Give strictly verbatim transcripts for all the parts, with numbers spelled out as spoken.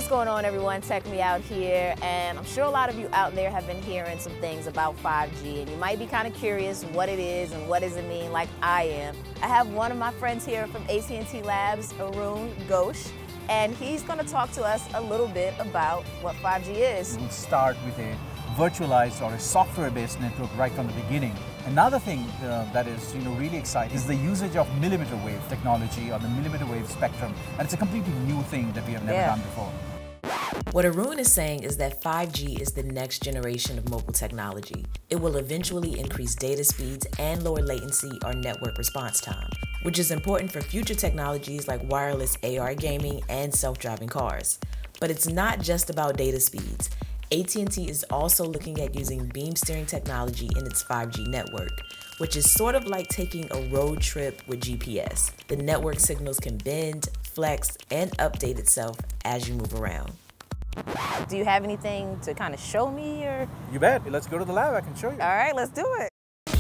What's going on, everyone? TechMeOut here, and I'm sure a lot of you out there have been hearing some things about five G, and you might be kind of curious what it is and what does it mean, like I am. I have one of my friends here from A T and T Labs, Arun Ghosh, and he's going to talk to us a little bit about what five G is. We'll start with a virtualized or a software-based network right from the beginning. Another thing uh, that is you know, really exciting is the usage of millimeter wave technology or the millimeter wave spectrum, and it's a completely new thing that we have never yeah. done before. What Arun is saying is that five G is the next generation of mobile technology. It will eventually increase data speeds and lower latency or network response time, which is important for future technologies like wireless A R gaming and self-driving cars. But it's not just about data speeds. A T and T is also looking at using beam steering technology in its five G network, which is sort of like taking a road trip with G P S. The network signals can bend, flex, and update itself as you move around. Do you have anything to kind of show me, or? You bet. Let's go to the lab. I can show you. All right, let's do it.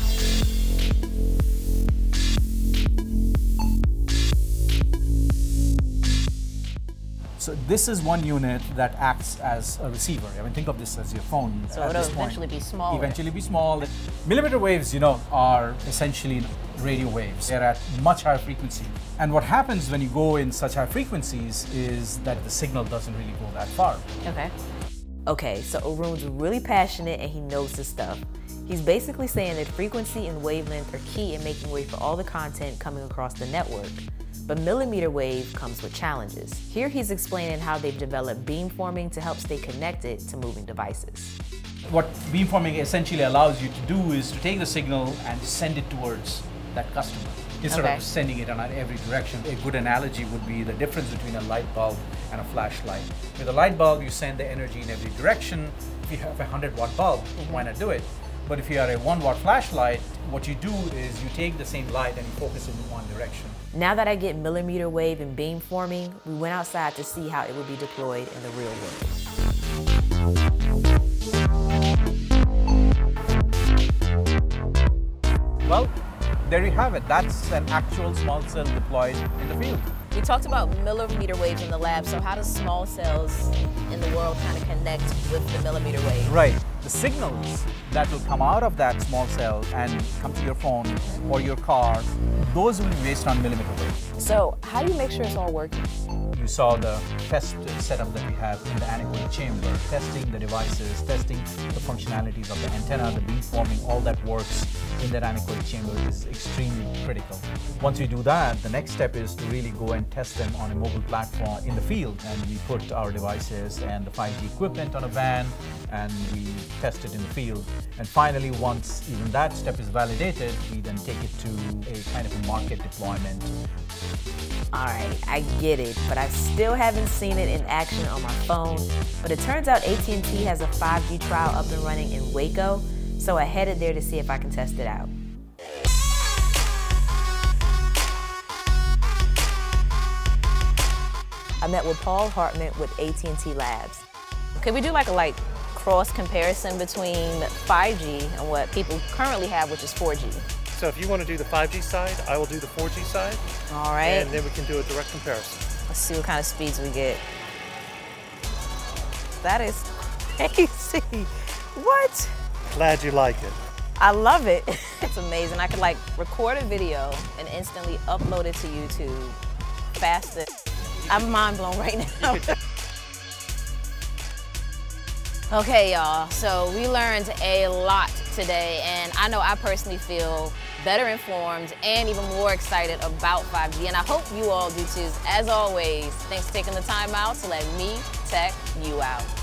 So this is one unit that acts as a receiver. I mean, think of this as your phone. So at it'll this eventually point. be small. Eventually be small. Millimeter waves, you know, are essentially radio waves. They're at much higher frequency. And what happens when you go in such high frequencies is that the signal doesn't really go that far. Okay. Okay, so Arun's really passionate and he knows his stuff. He's basically saying that frequency and wavelength are key in making way for all the content coming across the network. But millimeter wave comes with challenges. Here he's explaining how they've developed beamforming to help stay connected to moving devices. What beamforming essentially allows you to do is to take the signal and send it towards that customer, instead okay. of sending it in every direction. A good analogy would be the difference between a light bulb and a flashlight. With a light bulb, you send the energy in every direction. If you have a one hundred watt bulb, mm-hmm. why not do it? But if you are a one watt flashlight, what you do is you take the same light and you focus it in one direction. Now that I get millimeter wave and beamforming, we went outside to see how it would be deployed in the real world. Well, there you have it. That's an actual small cell deployed in the field. We talked about millimeter waves in the lab, so how does small cells in the world kind of connect with the millimeter wave? Right. The signals that will come out of that small cell and come to your phone or your car, those will be based on millimeter wave. So how do you make sure it's all working? You saw the test setup that we have in the anechoic chamber, testing the devices, testing the functionalities of the antenna, the beamforming, all that works in that anechoic chamber is extremely critical. Once we do that, the next step is to really go and test them on a mobile platform in the field. And we put our devices and the five G equipment on a van and we test it in the field. And finally, once even that step is validated, we then take it to a kind of a market deployment. All right, I get it, but I still haven't seen it in action on my phone. But it turns out A T and T has a five G trial up and running in Waco, so I headed there to see if I can test it out. I met with Paul Hartman with A T and T Labs. Could we do like a like cross comparison between five G and what people currently have, which is four G? So if you want to do the five G side, I will do the four G side. All right. And then we can do a direct comparison. Let's see what kind of speeds we get. That is crazy. What? Glad you like it. I love it. It's amazing. I could like record a video and instantly upload it to YouTube faster. I'm mind blown right now. Okay, y'all, so we learned a lot today, and I know I personally feel better informed and even more excited about five G, and I hope you all do too. As always, thanks for taking the time out to let me tech you out.